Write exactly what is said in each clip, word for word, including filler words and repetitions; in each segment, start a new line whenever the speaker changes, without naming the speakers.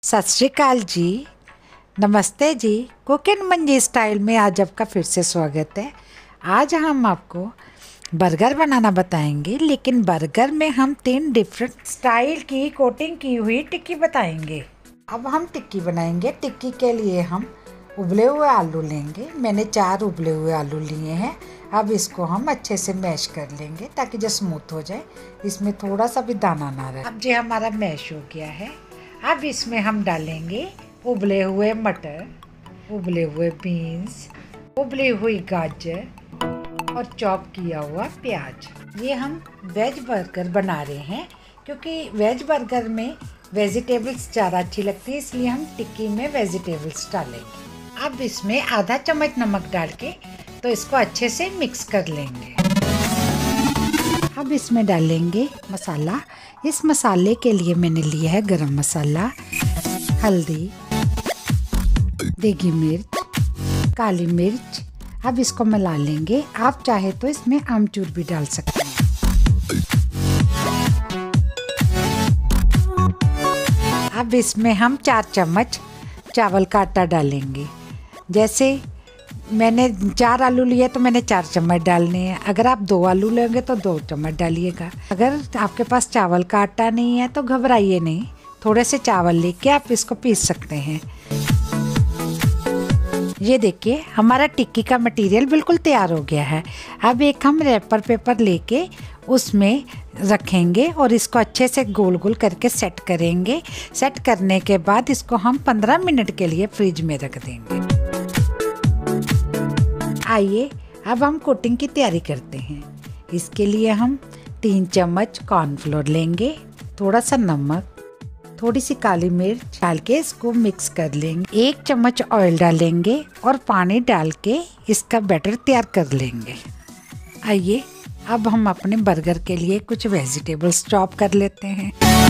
सत श्री अकाल जी, नमस्ते जी। कुक एंड मंजी स्टाइल में आज आपका फिर से स्वागत है। आज हम आपको बर्गर बनाना बताएंगे, लेकिन बर्गर में हम तीन डिफरेंट स्टाइल की कोटिंग की हुई टिक्की बताएंगे। अब हम टिक्की बनाएंगे। टिक्की के लिए हम उबले हुए आलू लेंगे। मैंने चार उबले हुए आलू लिए हैं। अब इसको हम अच्छे से मैश कर लेंगे ताकि जो स्मूथ हो जाए, इसमें थोड़ा सा भी दाना ना रहे। अब जो हमारा मैश हो गया है, अब इसमें हम डालेंगे उबले हुए मटर, उबले हुए बीन्स, उबली हुई गाजर और चॉप किया हुआ प्याज। ये हम वेज बर्गर बना रहे हैं क्योंकि वेज बर्गर में वेजिटेबल्स ज़्यादा अच्छी लगती है, इसलिए हम टिक्की में वेजिटेबल्स डालेंगे। अब इसमें आधा चम्मच नमक डाल के तो इसको अच्छे से मिक्स कर लेंगे। अब इसमें डालेंगे मसाला। इस मसाले के लिए मैंने लिया है गरम मसाला, हल्दी, देगी मिर्च, काली मिर्च। अब इसको मिला लेंगे। आप चाहे तो इसमें आमचूर भी डाल सकते हैं। अब इसमें हम चार चम्मच चावल का आटा डालेंगे। जैसे मैंने चार आलू लिए तो मैंने चार चम्मच डालने हैं। अगर आप दो आलू लेंगे तो दो चम्मच डालिएगा। अगर आपके पास चावल का आटा नहीं है तो घबराइए नहीं, थोड़े से चावल लेके आप इसको पीस सकते हैं। ये देखिए हमारा टिक्की का मटेरियल बिल्कुल तैयार हो गया है। अब एक हम रैपर पेपर लेके उसमें रखेंगे और इसको अच्छे से गोल गोल करके सेट करेंगे। सेट करने के बाद इसको हम पंद्रह मिनट के लिए फ्रिज में रख देंगे। आइए अब हम कोटिंग की तैयारी करते हैं। इसके लिए हम तीन चम्मच कॉर्नफ्लोर लेंगे, थोड़ा सा नमक, थोड़ी सी काली मिर्च डाल के इसको मिक्स कर लेंगे। एक चम्मच ऑयल डालेंगे और पानी डाल के इसका बैटर तैयार कर लेंगे। आइए अब हम अपने बर्गर के लिए कुछ वेजिटेबल्स चॉप कर लेते हैं।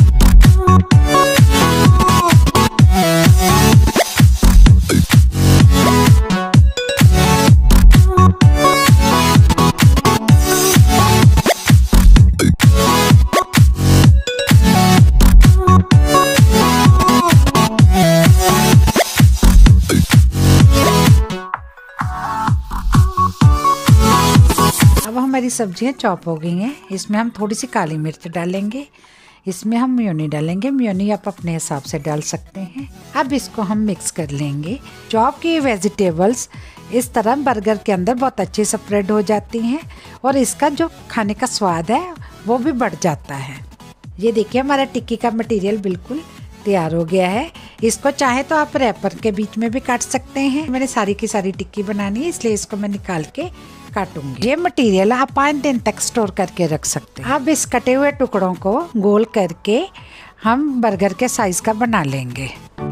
हमारी सब्जियां चॉप हो गई हैं। इसमें हम थोड़ी सी काली मिर्च डालेंगे। इसमें हम मेयोनी डालेंगे। मेयोनी आप अपने हिसाब से डाल सकते हैं। अब इसको हम मिक्स कर लेंगे। चॉप की वेजिटेबल्स इस तरह बर्गर के अंदर बहुत अच्छे से स्प्रेड हो जाती हैं और इसका जो खाने का स्वाद है वो भी बढ़ जाता है। ये देखिए हमारा टिक्की का मटेरियल बिल्कुल तैयार हो गया है। इसको चाहे तो आप रैपर के बीच में भी काट सकते हैं। मैंने सारी की सारी टिक्की बनानी है, इसलिए इसको मैं निकाल के काटूंगी। ये मटेरियल आप पाँच दिन तक स्टोर करके रख सकते हैं। अब इस कटे हुए टुकड़ों को गोल करके हम बर्गर के साइज का बना लेंगे।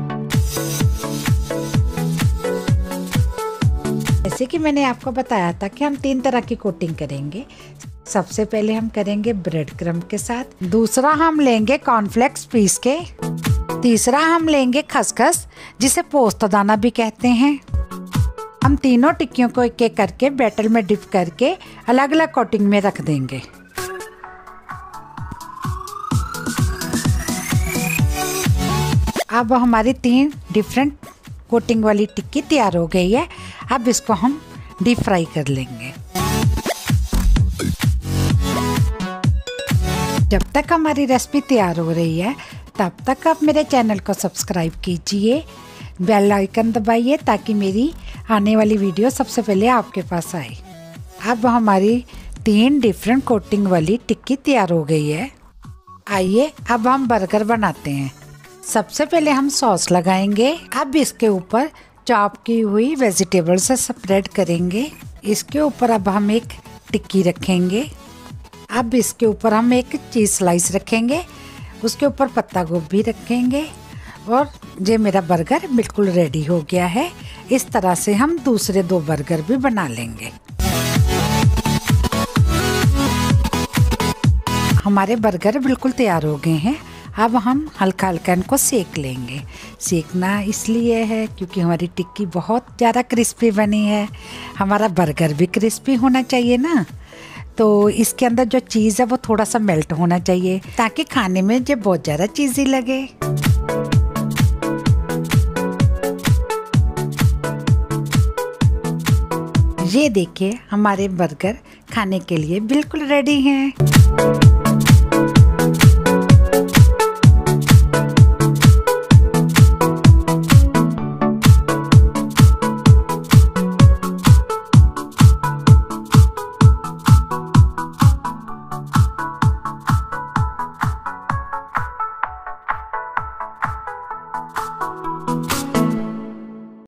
जैसे कि मैंने आपको बताया था कि हम तीन तरह की कोटिंग करेंगे। सबसे पहले हम करेंगे ब्रेड क्रम्ब के साथ, दूसरा हम लेंगे कॉर्नफ्लेक्स पीस के, तीसरा हम लेंगे खसखस जिसे पोस्तदाना भी कहते हैं। हम तीनों टिक्कियों को एक एक करके बैटर में डिप करके अलग अलग कोटिंग में रख देंगे। अब हमारी तीन डिफरेंट कोटिंग वाली टिक्की तैयार हो गई है। अब इसको हम डीप फ्राई कर लेंगे। जब तक हमारी रेसिपी तैयार हो रही है तब तक आप मेरे चैनल को सब्सक्राइब कीजिए, बेल आइकन दबाइए ताकि मेरी आने वाली वीडियो सबसे पहले आपके पास आए। अब हमारी तीन डिफरेंट कोटिंग वाली टिक्की तैयार हो गई है। आइए अब हम बर्गर बनाते हैं। सबसे पहले हम सॉस लगाएंगे। अब इसके ऊपर चॉप की हुई वेजिटेबल से स्प्रेड करेंगे। इसके ऊपर अब हम एक टिक्की रखेंगे। अब इसके ऊपर हम एक चीज़ स्लाइस रखेंगे। उसके ऊपर पत्ता गोभी रखेंगे और ये मेरा बर्गर बिल्कुल रेडी हो गया है। इस तरह से हम दूसरे दो बर्गर भी बना लेंगे। हमारे बर्गर बिल्कुल तैयार हो गए हैं। अब हम हल्का हल्का इनको सेक लेंगे। सेकना इसलिए है क्योंकि हमारी टिक्की बहुत ज़्यादा क्रिस्पी बनी है। हमारा बर्गर भी क्रिस्पी होना चाहिए ना, तो इसके अंदर जो चीज़ है वो थोड़ा सा मेल्ट होना चाहिए ताकि खाने में जो बहुत ज़्यादा चीज़ी लगे। ये देखिए हमारे बर्गर खाने के लिए बिल्कुल रेडी हैं।